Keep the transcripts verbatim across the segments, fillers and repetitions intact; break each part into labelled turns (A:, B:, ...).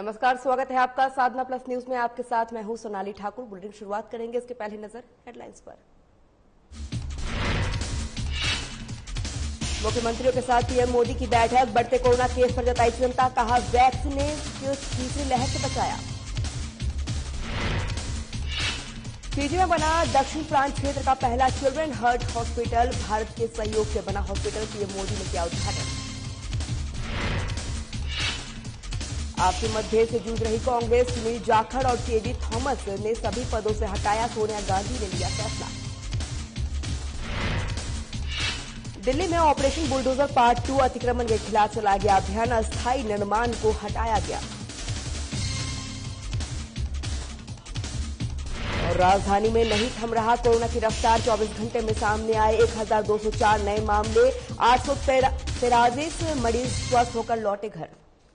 A: नमस्कार, स्वागत है आपका साधना प्लस न्यूज में। आपके साथ मैं हूं सोनाली ठाकुर। बुलेटिन शुरुआत करेंगे, इसके पहले नजर हेडलाइंस पर। मुख्यमंत्रियों के साथ पीएम मोदी की बैठक, बढ़ते कोरोना केस पर जताई चिंता, कहा वैक्सीन ने तीसरी लहर से बचाया। पीजी में बना दक्षिण प्रांत क्षेत्र का पहला चिल्ड्रन हार्ट हॉस्पिटल, भारत के सहयोग से बना हॉस्पिटल, पीएम मोदी ने किया उद्घाटन। आपसी मतभेद से जूझ रही कांग्रेस, सुनील जाखड़ और केडी थॉमस ने सभी पदों से हटाया, सोनिया गांधी ने लिया फैसला। दिल्ली में ऑपरेशन बुलडोजर पार्ट टू, अतिक्रमण के खिलाफ चलाया गया अभियान, अस्थायी निर्माण को हटाया गया। और राजधानी में नहीं थम रहा कोरोना की रफ्तार, चौबीस घंटे में सामने आए एक हजार दो सौ चार नए मामले, आठ सौ तिरालीस मरीज स्वस्थ होकर लौटे घर।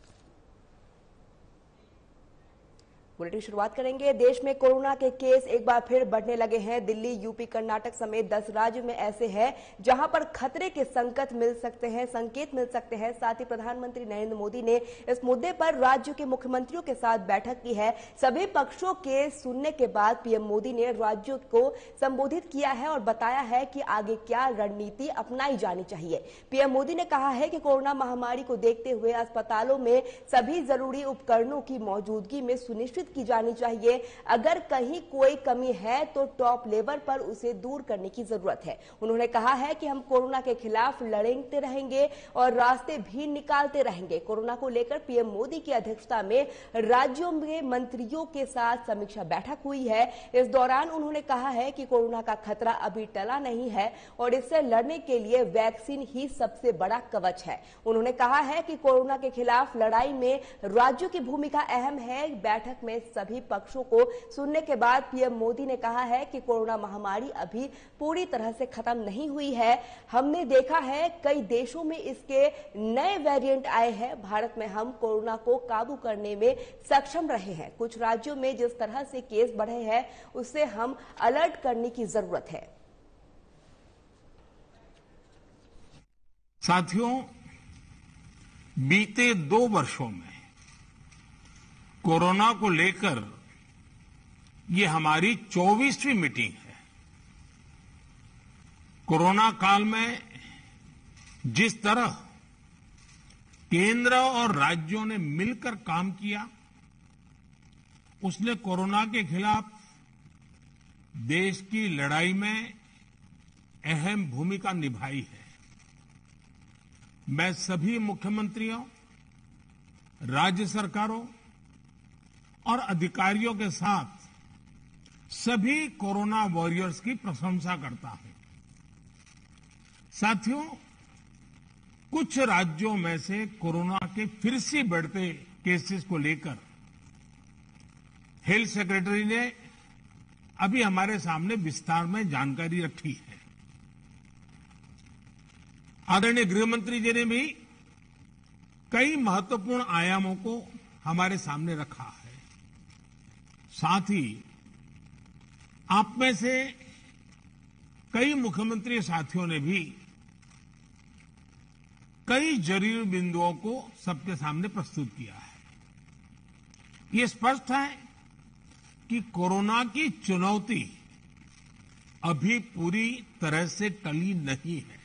A: बुलेटिन शुरुआत करेंगे। देश में कोरोना के केस एक बार फिर बढ़ने लगे हैं। दिल्ली, यूपी, कर्नाटक समेत दस राज्य में ऐसे हैं जहां पर खतरे के संकट मिल सकते हैं, संकेत मिल सकते हैं। साथ ही प्रधानमंत्री नरेंद्र मोदी ने इस मुद्दे पर राज्यों के मुख्यमंत्रियों के साथ बैठक की है। सभी पक्षों के सुनने के बाद पीएम मोदी ने राज्यों को संबोधित किया है और बताया है कि आगे क्या रणनीति अपनाई जानी चाहिए। पीएम मोदी ने कहा है कि कोरोना महामारी को देखते हुए अस्पतालों में सभी जरूरी उपकरणों की मौजूदगी में सुनिश्चित की जानी चाहिए। अगर कहीं कोई कमी है तो टॉप लेवल पर उसे दूर करने की जरूरत है। उन्होंने कहा है कि हम कोरोना के खिलाफ लड़ते रहेंगे और रास्ते भी निकालते रहेंगे। कोरोना को लेकर पीएम मोदी की अध्यक्षता में राज्यों में मंत्रियों के साथ समीक्षा बैठक हुई है। इस दौरान उन्होंने कहा है कि कोरोना का खतरा अभी टला नहीं है और इससे लड़ने के लिए वैक्सीन ही सबसे बड़ा कवच है। उन्होंने कहा है कि कोरोना के खिलाफ लड़ाई में राज्यों की भूमिका अहम है। बैठक में सभी पक्षों को सुनने के बाद पीएम मोदी ने कहा है कि कोरोना महामारी अभी पूरी तरह से खत्म नहीं हुई है। हमने देखा है कई देशों में इसके नए वेरिएंट आए हैं। भारत में हम कोरोना को काबू करने में सक्षम रहे हैं। कुछ राज्यों में जिस तरह से केस बढ़े हैं उससे हम अलर्ट करने की जरूरत है।
B: साथियों, बीते दो वर्षों में कोरोना को लेकर ये हमारी चौबीसवीं मीटिंग है। कोरोना काल में जिस तरह केंद्र और राज्यों ने मिलकर काम किया, उसने कोरोना के खिलाफ देश की लड़ाई में अहम भूमिका निभाई है। मैं सभी मुख्यमंत्रियों, राज्य सरकारों और अधिकारियों के साथ सभी कोरोना वॉरियर्स की प्रशंसा करता हूं। साथियों, कुछ राज्यों में से कोरोना के फिर से बढ़ते केसेस को लेकर हेल्थ सेक्रेटरी ने अभी हमारे सामने विस्तार में जानकारी रखी है। आदरणीय गृहमंत्री जी ने भी कई महत्वपूर्ण आयामों को हमारे सामने रखा है। साथ ही आप में से कई मुख्यमंत्री साथियों ने भी कई जरूरी बिंदुओं को सबके सामने प्रस्तुत किया है। ये स्पष्ट है कि कोरोना की चुनौती अभी पूरी तरह से टली नहीं है।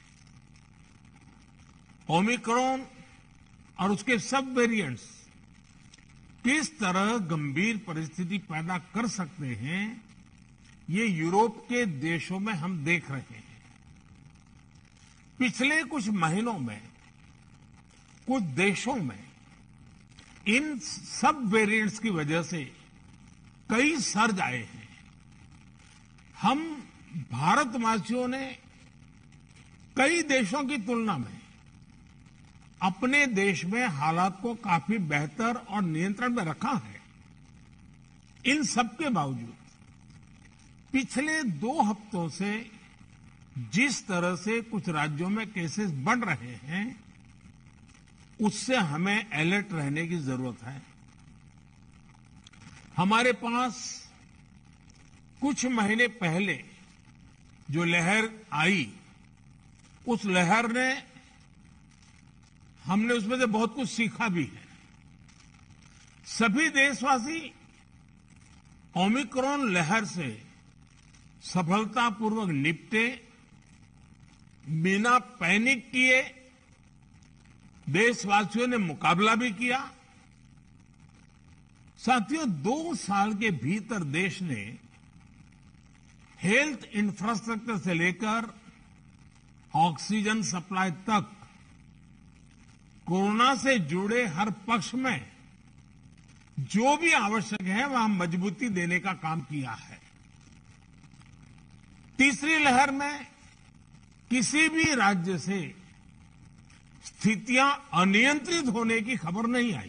B: ओमिक्रॉन और उसके सब वेरिएंट्स किस तरह गंभीर परिस्थिति पैदा कर सकते हैं, ये यूरोप के देशों में हम देख रहे हैं। पिछले कुछ महीनों में कुछ देशों में इन सब वेरिएंट्स की वजह से कई सर्ज आए हैं। हम भारतवासियों ने कई देशों की तुलना में अपने देश में हालात को काफी बेहतर और नियंत्रण में रखा है। इन सब के बावजूद पिछले दो हफ्तों से जिस तरह से कुछ राज्यों में केसेस बढ़ रहे हैं, उससे हमें अलर्ट रहने की जरूरत है। हमारे पास कुछ महीने पहले जो लहर आई, उस लहर ने हमने उसमें से बहुत कुछ सीखा भी है। सभी देशवासी ओमिक्रॉन लहर से सफलतापूर्वक निपटे, बिना पैनिक किए देशवासियों ने मुकाबला भी किया। साथियों, दो साल के भीतर देश ने हेल्थ इंफ्रास्ट्रक्चर से लेकर ऑक्सीजन सप्लाई तक कोरोना से जुड़े हर पक्ष में जो भी आवश्यक है वहां मजबूती देने का काम किया है। तीसरी लहर में किसी भी राज्य से स्थितियां अनियंत्रित होने की खबर नहीं आई।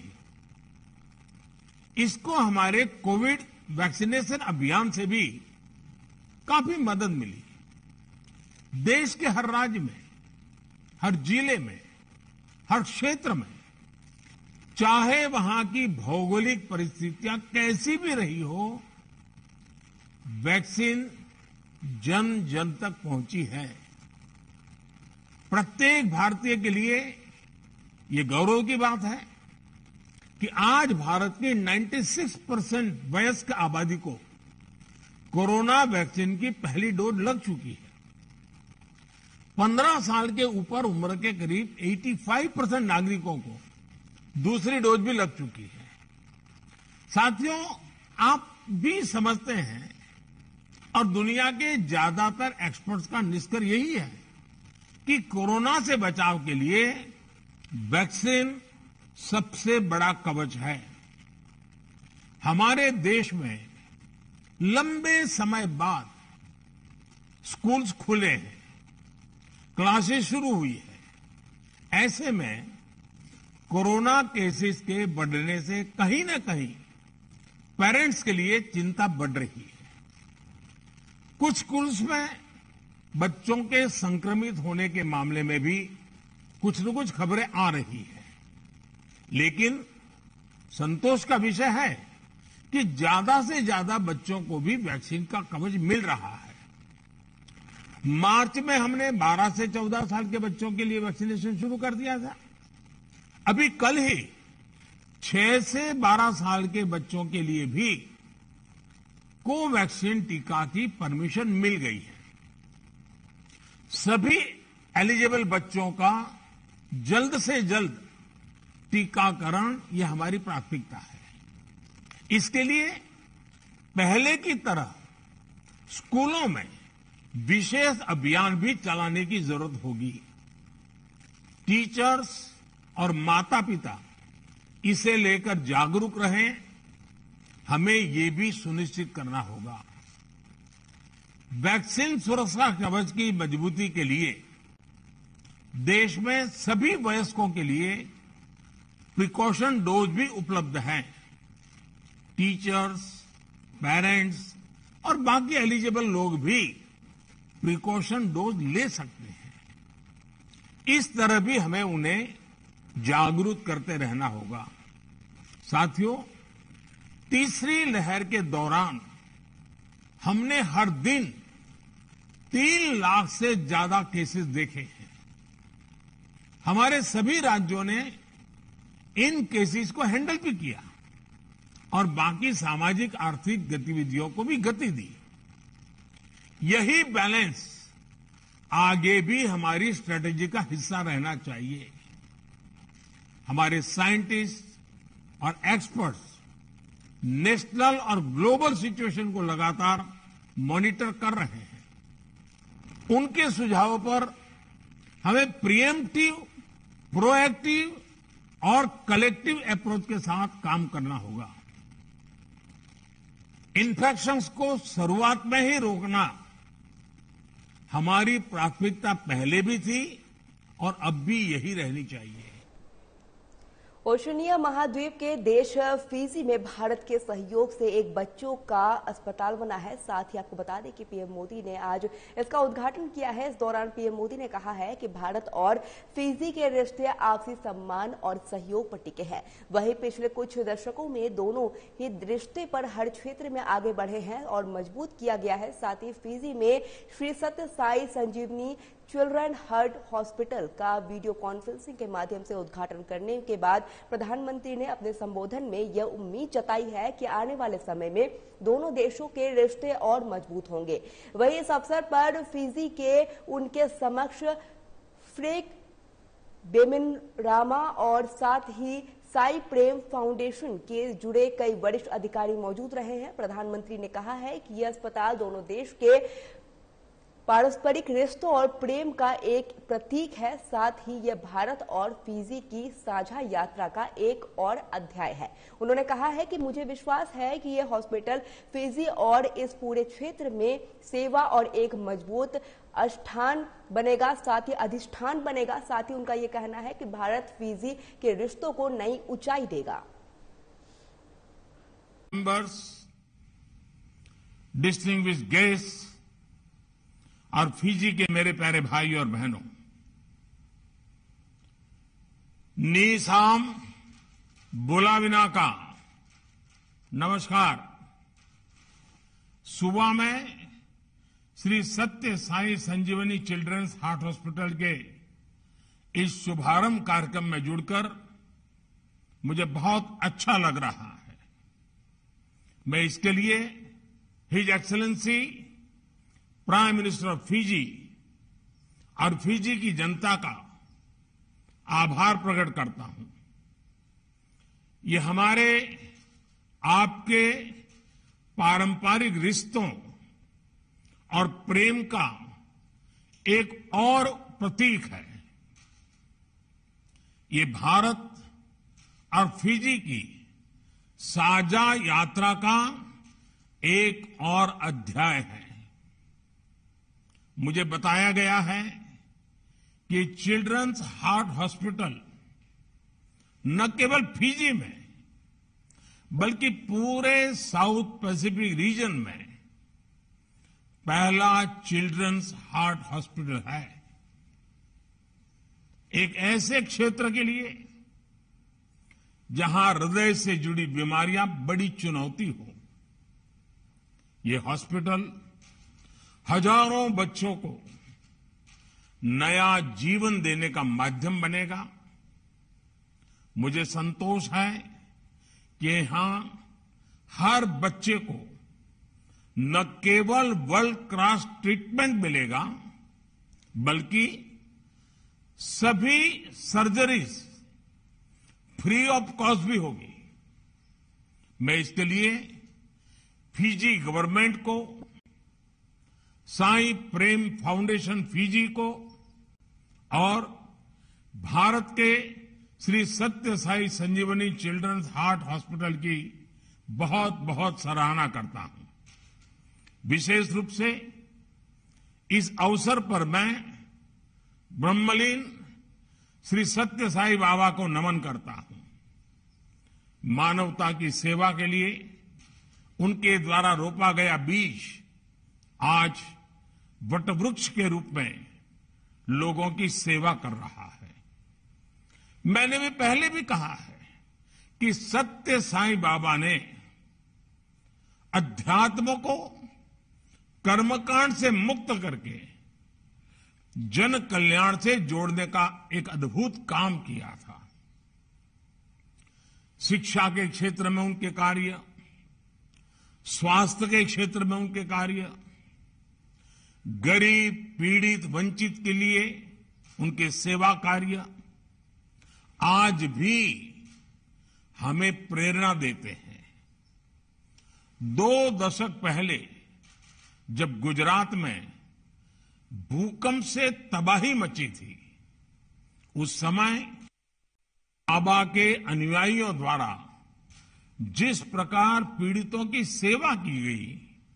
B: इसको हमारे कोविड वैक्सीनेशन अभियान से भी काफी मदद मिली। देश के हर राज्य में, हर जिले में, हर क्षेत्र में, चाहे वहां की भौगोलिक परिस्थितियां कैसी भी रही हो, वैक्सीन जन जन तक पहुंची है। प्रत्येक भारतीय के लिए ये गौरव की बात है कि आज भारत की छियानवे परसेंट वयस्क आबादी को कोरोना वैक्सीन की पहली डोज लग चुकी है। पंद्रह साल के ऊपर उम्र के करीब पचासी परसेंट नागरिकों को दूसरी डोज भी लग चुकी है। साथियों, आप भी समझते हैं और दुनिया के ज्यादातर एक्सपर्ट्स का निष्कर्ष यही है कि कोरोना से बचाव के लिए वैक्सीन सबसे बड़ा कवच है। हमारे देश में लंबे समय बाद स्कूल्स खुले हैं, क्लासेस शुरू हुई है। ऐसे में कोरोना केसेस के बढ़ने से कहीं न कहीं पेरेंट्स के लिए चिंता बढ़ रही है। कुछ स्कूल्स में बच्चों के संक्रमित होने के मामले में भी कुछ न कुछ खबरें आ रही है, लेकिन संतोष का विषय है कि ज्यादा से ज्यादा बच्चों को भी वैक्सीन का कवच मिल रहा है। मार्च में हमने बारह से चौदह साल के बच्चों के लिए वैक्सीनेशन शुरू कर दिया था। अभी कल ही छह से बारह साल के बच्चों के लिए भी कोवैक्सीन टीका की परमिशन मिल गई है। सभी एलिजिबल बच्चों का जल्द से जल्द टीकाकरण यह हमारी प्राथमिकता है। इसके लिए पहले की तरह स्कूलों में विशेष अभियान भी चलाने की जरूरत होगी। टीचर्स और माता पिता इसे लेकर जागरूक रहें, हमें ये भी सुनिश्चित करना होगा। वैक्सीन सुरक्षा कवच की मजबूती के लिए देश में सभी वयस्कों के लिए प्रिकॉशन डोज भी उपलब्ध हैं। टीचर्स, पेरेंट्स और बाकी एलिजिबल लोग भी प्रिकॉशन डोज ले सकते हैं। इस तरह भी हमें उन्हें जागरूक करते रहना होगा। साथियों, तीसरी लहर के दौरान हमने हर दिन तीन लाख से ज्यादा केसेस देखे हैं। हमारे सभी राज्यों ने इन केसेस को हैंडल भी किया और बाकी सामाजिक आर्थिक गतिविधियों को भी गति दी। यही बैलेंस आगे भी हमारी स्ट्रेटेजी का हिस्सा रहना चाहिए। हमारे साइंटिस्ट और एक्सपर्ट्स नेशनल और ग्लोबल सिचुएशन को लगातार मॉनिटर कर रहे हैं। उनके सुझावों पर हमें प्रिएम्प्टिव, प्रोएक्टिव और कलेक्टिव अप्रोच के साथ काम करना होगा। इन्फेक्शंस को शुरुआत में ही रोकना हमारी प्राथमिकता पहले भी थी और अब भी यही रहनी चाहिए।
A: ओशिनिया महाद्वीप के देश फिजी में भारत के सहयोग से एक बच्चों का अस्पताल बना है। साथ ही आपको बता दें कि पीएम मोदी ने आज इसका उद्घाटन किया है। इस दौरान पीएम मोदी ने कहा है कि भारत और फिजी के रिश्ते आपसी सम्मान और सहयोग पर टिके हैं। वहीं पिछले कुछ दशकों में दोनों ही रिश्ते पर हर क्षेत्र में आगे बढ़े हैं और मजबूत किया गया है। साथ ही फिजी में Shri Sathya Sai Sanjeevani children heart hospital का वीडियो कॉन्फ्रेंसिंग के माध्यम से उद्घाटन करने के बाद प्रधानमंत्री ने अपने संबोधन में यह उम्मीद जताई है कि आने वाले समय में दोनों देशों के रिश्ते और मजबूत होंगे। वहीं इस अवसर पर फिजी के उनके समक्ष फ्रेक बेमिनरामा और साथ ही साई प्रेम फाउंडेशन के जुड़े कई वरिष्ठ अधिकारी मौजूद रहे हैं। प्रधानमंत्री ने कहा है कि यह अस्पताल दोनों देश के पारस्परिक रिश्तों और प्रेम का एक प्रतीक है। साथ ही यह भारत और फिजी की साझा यात्रा का एक और अध्याय है। उन्होंने कहा है कि मुझे विश्वास है कि यह हॉस्पिटल फिजी और इस पूरे क्षेत्र में सेवा और एक मजबूत अधिष्ठान बनेगा, साथ ही अधिष्ठान बनेगा। साथ ही उनका यह कहना है कि भारत फिजी के रिश्तों को नई ऊंचाई देगा।
B: डिस्टिंग्विश्ड गेस्ट्स और फिजी के मेरे प्यारे भाई और बहनों, नीसाम बुलाविना का नमस्कार। सुबह में Shri Sathya Sai Sanjeevani children's heart hospital के इस शुभारंभ कार्यक्रम में जुड़कर मुझे बहुत अच्छा लग रहा है। मैं इसके लिए his excellency prime minister of Fiji और फिजी की जनता का आभार प्रकट करता हूं। ये हमारे आपके पारंपरिक रिश्तों और प्रेम का एक और प्रतीक है। ये भारत और फिजी की साझा यात्रा का एक और अध्याय है। मुझे बताया गया है कि चिल्ड्रंस हार्ट हॉस्पिटल न केवल फिजी में बल्कि पूरे साउथ पैसिफिक रीजन में पहला चिल्ड्रंस हार्ट हॉस्पिटल है। एक ऐसे क्षेत्र के लिए जहां हृदय से जुड़ी बीमारियां बड़ी चुनौती हो, ये हॉस्पिटल हजारों बच्चों को नया जीवन देने का माध्यम बनेगा। मुझे संतोष है कि यहां हर बच्चे को न केवल वर्ल्ड क्लास ट्रीटमेंट मिलेगा बल्कि सभी सर्जरीज फ्री ऑफ कॉस्ट भी होगी। मैं इसके लिए फिजी गवर्नमेंट को, साई प्रेम फाउंडेशन फिजी को और भारत के Shri Sathya Sai Sanjeevani children's heart hospital की बहुत बहुत सराहना करता हूं। विशेष रूप से इस अवसर पर मैं ब्रह्मलीन श्री सत्य साई बाबा को नमन करता हूं। मानवता की सेवा के लिए उनके द्वारा रोपा गया बीज आज वटवृक्ष के रूप में लोगों की सेवा कर रहा है। मैंने भी पहले भी कहा है कि सत्य साई बाबा ने अध्यात्म को कर्मकांड से मुक्त करके जन कल्याण से जोड़ने का एक अद्भुत काम किया था। शिक्षा के क्षेत्र में उनके कार्य, स्वास्थ्य के क्षेत्र में उनके कार्य, गरीब पीड़ित वंचित के लिए उनके सेवा कार्य आज भी हमें प्रेरणा देते हैं। दो दशक पहले जब गुजरात में भूकंप से तबाही मची थी, उस समय बाबा के अनुयायियों द्वारा जिस प्रकार पीड़ितों की सेवा की गई,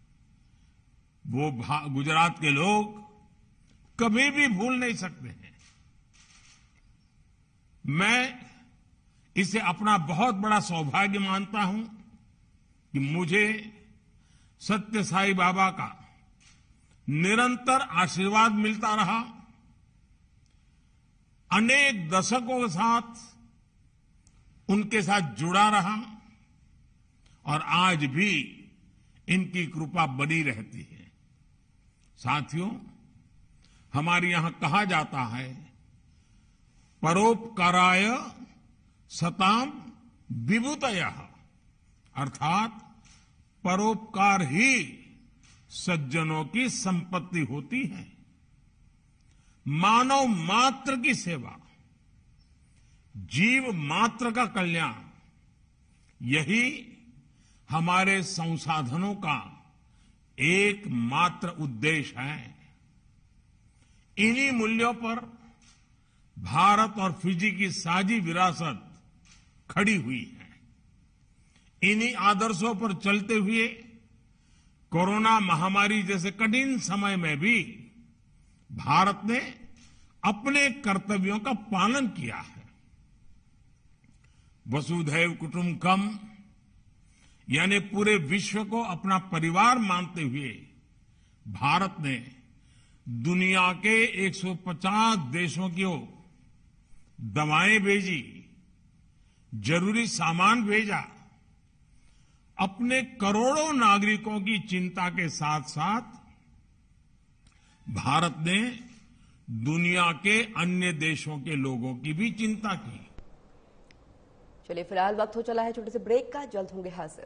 B: वो गुजरात के लोग कभी भी भूल नहीं सकते हैं। मैं इसे अपना बहुत बड़ा सौभाग्य मानता हूं कि मुझे सत्य साई बाबा का निरंतर आशीर्वाद मिलता रहा। अनेक दशकों के साथ उनके साथ जुड़ा रहा और आज भी इनकी कृपा बनी रहती है। साथियों, हमारे यहां कहा जाता है, परोपकाराय सताम विभूतयः, अर्थात परोपकार ही सज्जनों की संपत्ति होती है। मानव मात्र की सेवा, जीव मात्र का कल्याण, यही हमारे संसाधनों का एकमात्र उद्देश्य है। इन्हीं मूल्यों पर भारत और फिजी की साझी विरासत खड़ी हुई है। इन्हीं आदर्शों पर चलते हुए कोरोना महामारी जैसे कठिन समय में भी भारत ने अपने कर्तव्यों का पालन किया है। वसुधैव कुटुंबकम यानी पूरे विश्व को अपना परिवार मानते हुए भारत ने दुनिया के एक सौ पचास देशों की दवाएं भेजी, जरूरी सामान भेजा। अपने करोड़ों नागरिकों की चिंता के साथ साथ भारत ने दुनिया के अन्य देशों के लोगों की भी चिंता की।
A: चलिए, फिलहाल वक्त हो चला है छोटे से ब्रेक का, जल्द होंगे हाजिर।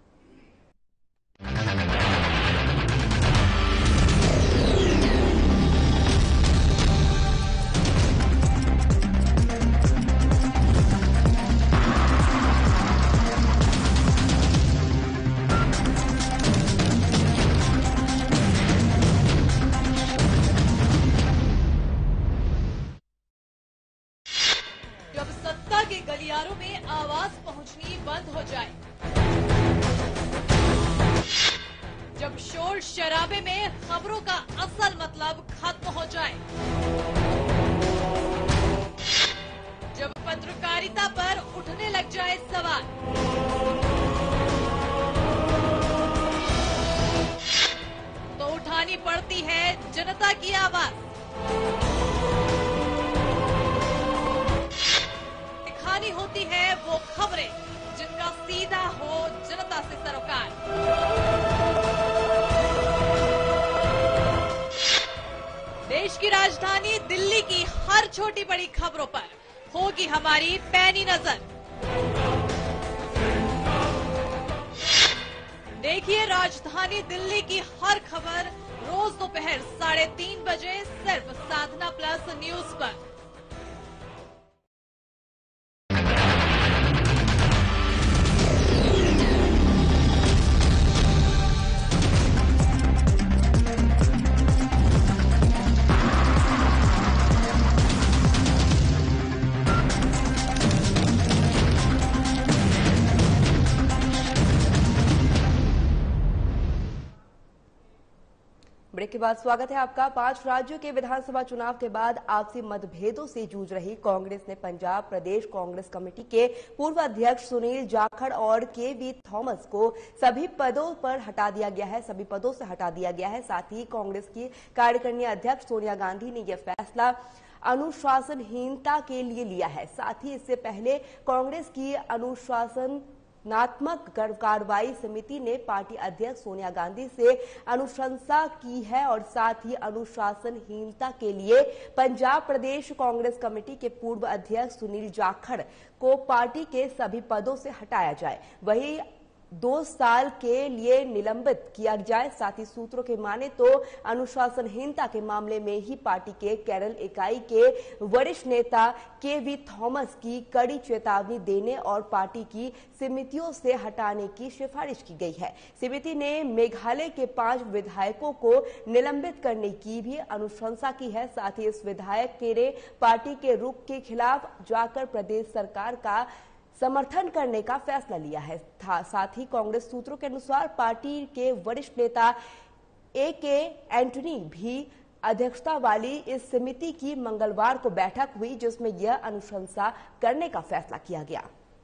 C: गलियारों में आवाज पहुंचनी बंद हो जाए, जब शोर शराबे में खबरों का असल मतलब खत्म हो जाए, जब पत्रकारिता पर उठने लग जाए सवाल, तो उठानी पड़ती है जनता की आवाज। होती है वो खबरें जिनका सीधा हो जनता से सरोकार। देश की राजधानी दिल्ली की हर छोटी बड़ी खबरों पर होगी हमारी पैनी नजर। देखिए राजधानी दिल्ली की हर खबर रोज दोपहर साढ़े तीन बजे सिर्फ साधना प्लस न्यूज पर।
A: ब्रेक के बाद स्वागत है आपका। पांच राज्यों के विधानसभा चुनाव के बाद आपसी मतभेदों से जूझ रही कांग्रेस ने पंजाब प्रदेश कांग्रेस कमेटी के पूर्व अध्यक्ष सुनील जाखड़ और के वी थॉमस को सभी पदों पर हटा दिया गया है सभी पदों से हटा दिया गया है। साथ ही कांग्रेस की कार्यकारिणी अध्यक्ष सोनिया गांधी ने यह फैसला अनुशासनहीनता के लिए लिया है। साथ ही इससे पहले कांग्रेस की अनुशासन नात्मक कार्रवाई समिति ने पार्टी अध्यक्ष सोनिया गांधी से अनुशंसा की है और साथ ही अनुशासनहीनता के लिए पंजाब प्रदेश कांग्रेस कमेटी के पूर्व अध्यक्ष सुनील जाखड़ को पार्टी के सभी पदों से हटाया जाए, वहीं दो साल के लिए निलंबित किया जाए। साथ ही सूत्रों के माने तो अनुशासनहीनता के मामले में ही पार्टी के केरल इकाई के वरिष्ठ नेता के वी थॉमस की कड़ी चेतावनी देने और पार्टी की समितियों से हटाने की सिफारिश की गई है। समिति ने मेघालय के पांच विधायकों को निलंबित करने की भी अनुशंसा की है। साथ ही इस विधायक ने पार्टी के रुख के खिलाफ जाकर प्रदेश सरकार का समर्थन करने का फैसला लिया है। साथ ही कांग्रेस सूत्रों के अनुसार पार्टी के वरिष्ठ नेता ए के एंटनी भी अध्यक्षता वाली इस समिति की मंगलवार को बैठक हुई, जिसमें यह अनुशंसा करने का फैसला किया गया।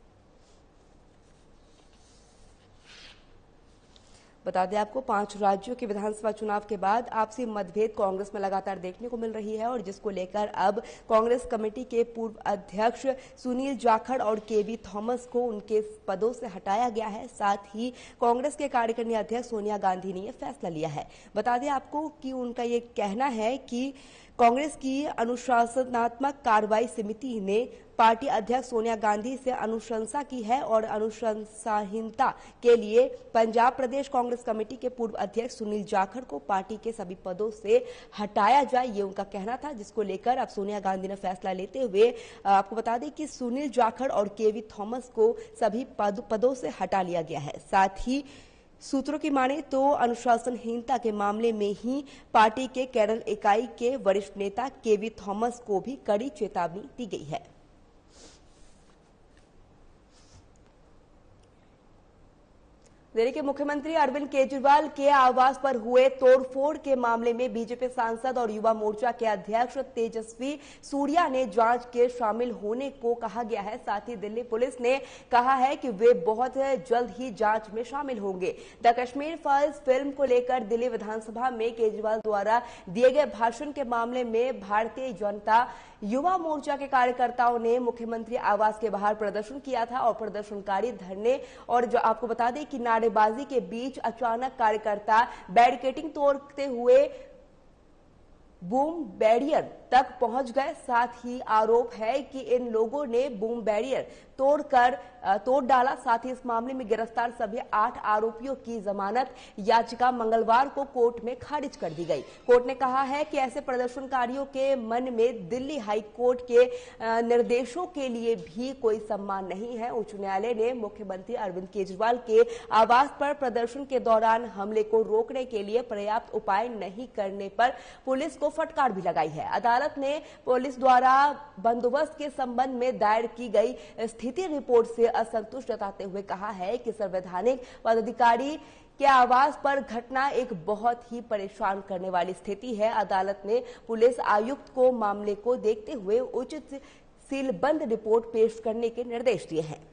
A: बता दें आपको, पांच राज्यों के विधानसभा चुनाव के बाद आपसी मतभेद कांग्रेस में लगातार देखने को मिल रही है और जिसको लेकर अब कांग्रेस कमेटी के पूर्व अध्यक्ष सुनील जाखड़ और के वी थॉमस को उनके पदों से हटाया गया है। साथ ही कांग्रेस के कार्यकारिणी अध्यक्ष सोनिया गांधी ने यह फैसला लिया है। बता दें आपको कि उनका ये कहना है कि कांग्रेस की अनुशासनात्मक कार्रवाई समिति ने पार्टी अध्यक्ष सोनिया गांधी से अनुशंसा की है और अनुशंसाहीनता के लिए पंजाब प्रदेश कांग्रेस कमेटी के पूर्व अध्यक्ष सुनील जाखड़ को पार्टी के सभी पदों से हटाया जाए, ये उनका कहना था, जिसको लेकर अब सोनिया गांधी ने फैसला लेते हुए आपको बता दें कि सुनील जाखड़ और केवी थॉमस को सभी पद, पदों से हटा लिया गया है। साथ ही सूत्रों की माने तो अनुशासनहीनता के मामले में ही पार्टी के केरल इकाई के वरिष्ठ नेता केवी थॉमस को भी कड़ी चेतावनी दी गई है। दिल्ली के मुख्यमंत्री अरविंद केजरीवाल के आवास पर हुए तोड़फोड़ के मामले में बीजेपी सांसद और युवा मोर्चा के अध्यक्ष तेजस्वी सूर्या ने जांच के शामिल होने को कहा गया है। साथ ही दिल्ली पुलिस ने कहा है कि वे बहुत जल्द ही जांच में शामिल होंगे। द कश्मीर फाइल्स फिल्म को लेकर दिल्ली विधानसभा में केजरीवाल द्वारा दिए गए भाषण के मामले में भारतीय जनता युवा मोर्चा के कार्यकर्ताओं ने मुख्यमंत्री आवास के बाहर प्रदर्शन किया था और प्रदर्शनकारी धरने और जो आपको बता दें कि नारेबाजी के बीच अचानक कार्यकर्ता बैरिकेडिंग तोड़ते हुए बूम बैरियर तक पहुंच गए। साथ ही आरोप है कि इन लोगों ने बूम बैरियर तोड़कर तोड़ डाला। साथ ही इस मामले में गिरफ्तार सभी आठ आरोपियों की जमानत याचिका मंगलवार को कोर्ट में खारिज कर दी गई। कोर्ट ने कहा है कि ऐसे प्रदर्शनकारियों के मन में दिल्ली हाई कोर्ट के निर्देशों के लिए भी कोई सम्मान नहीं है। उच्च न्यायालय ने मुख्यमंत्री अरविंद केजरीवाल के आवास पर प्रदर्शन के दौरान हमले को रोकने के लिए पर्याप्त उपाय नहीं करने पर पुलिस को फटकार भी लगाई है। अदालत ने पुलिस द्वारा बंदोबस्त के संबंध में दायर की गई स्थिति रिपोर्ट से असंतुष्ट जताते हुए कहा है कि संवैधानिक पदाधिकारी के आवास पर घटना एक बहुत ही परेशान करने वाली स्थिति है। अदालत ने पुलिस आयुक्त को मामले को देखते हुए उचित सीलबंद रिपोर्ट पेश करने के निर्देश दिए हैं।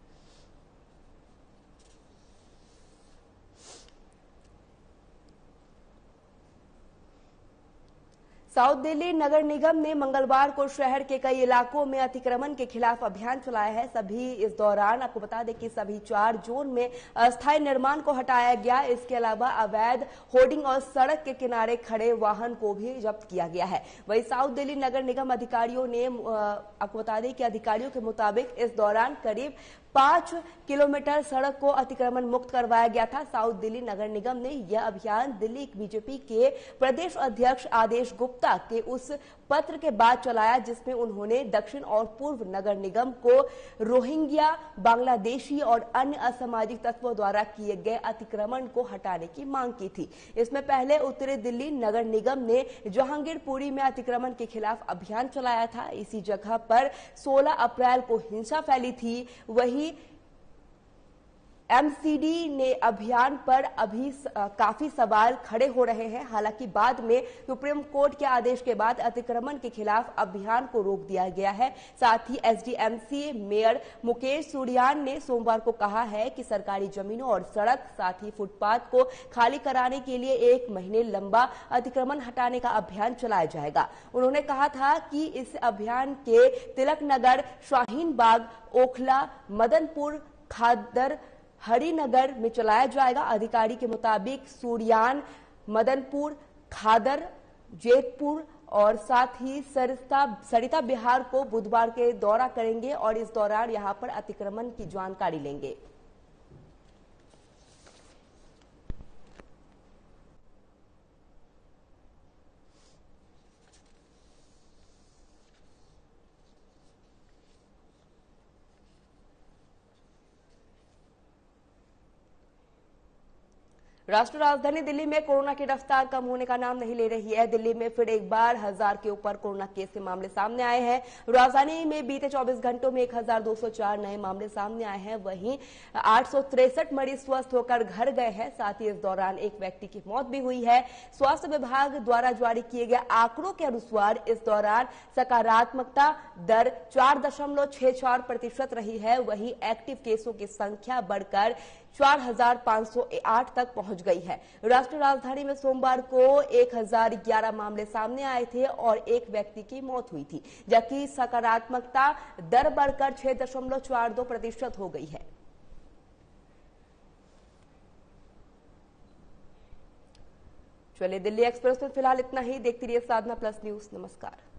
A: साउथ दिल्ली नगर निगम ने मंगलवार को शहर के कई इलाकों में अतिक्रमण के खिलाफ अभियान चलाया है। सभी इस दौरान आपको बता दें कि सभी चार जोन में अस्थायी निर्माण को हटाया गया। इसके अलावा अवैध होर्डिंग और सड़क के किनारे खड़े वाहन को भी जब्त किया गया है। वहीं साउथ दिल्ली नगर निगम अधिकारियों ने आपको बता दें कि अधिकारियों के मुताबिक इस दौरान करीब पांच किलोमीटर सड़क को अतिक्रमण मुक्त करवाया गया था। साउथ दिल्ली नगर निगम ने यह अभियान दिल्ली बीजेपी के प्रदेश अध्यक्ष आदेश गुप्ता के उस पत्र के बाद चलाया जिसमें उन्होंने दक्षिण और पूर्व नगर निगम को रोहिंग्या, बांग्लादेशी और अन्य असामाजिक तत्वों द्वारा किए गए अतिक्रमण को हटाने की मांग की थी। इसमें पहले उत्तरी दिल्ली नगर निगम ने जहांगीरपुरी में अतिक्रमण के खिलाफ अभियान चलाया था। इसी जगह पर सोलह अप्रैल को हिंसा फैली थी। वही एमसीडी ने अभियान पर अभी काफी सवाल खड़े हो रहे हैं। हालांकि बाद में सुप्रीम कोर्ट के आदेश के बाद अतिक्रमण के खिलाफ अभियान को रोक दिया गया है। साथ ही एसडीएमसी मेयर मुकेश सूर्यान ने सोमवार को कहा है कि सरकारी जमीनों और सड़क साथ ही फुटपाथ को खाली कराने के लिए एक महीने लंबा अतिक्रमण हटाने का अभियान चलाया जाएगा। उन्होंने कहा था कि इस अभियान के तिलक नगर, शाहीन बाग, ओखला, मदनपुर, खादर, हरिनगर में चलाया जाएगा। अधिकारी के मुताबिक सूर्यान मदनपुर, खादर, जेतपुर और साथ ही सरिता सरिता बिहार को बुधवार के दौरा करेंगे और इस दौरान यहां पर अतिक्रमण की जानकारी लेंगे। राष्ट्रीय राजधानी दिल्ली में कोरोना की रफ्तार कम होने का नाम नहीं ले रही है। दिल्ली में फिर एक बार हजार के ऊपर कोरोना केस के मामले सामने आए हैं। राजधानी में बीते चौबीस घंटों में एक हजार दो सौ चार नए मामले सामने आए हैं। वहीं आठ सौ तिरसठ मरीज स्वस्थ होकर घर गए हैं। साथ ही इस दौरान एक व्यक्ति की मौत भी हुई है। स्वास्थ्य विभाग द्वारा जारी किए गए आंकड़ों के अनुसार इस दौरान सकारात्मकता दर चार दशमलव छह चार प्रतिशत रही है। वहीं एक्टिव केसों की संख्या बढ़कर चार हजार पांच सौ आठ तक पहुंच गई है। राष्ट्रीय राजधानी में सोमवार को एक हजार ग्यारह मामले सामने आए थे और एक व्यक्ति की मौत हुई थी, जबकि सकारात्मकता दर बढ़कर छह दशमलव चार दो प्रतिशत हो गई है। चलिए, दिल्ली एक्सप्रेस में फिलहाल इतना ही। देखती रहिए साधना प्लस न्यूज। नमस्कार।